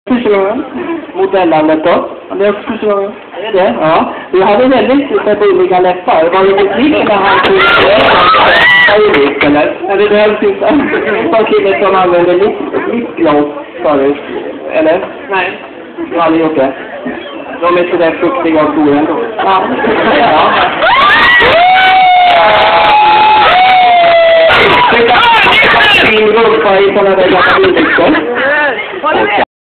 Första gången. Modellandet då. Det är också första gången. Är det? Ja. Vi hade väldigt bulliga läppar. Det var lite klick när han tog det. Eller det hölls inte. Det var killen som använde lipgloss förut. Eller? Nej. Du har aldrig gjort det. De är sådär fruktiga och stora ändå. Ja. Ja. Min rumpa i sådana där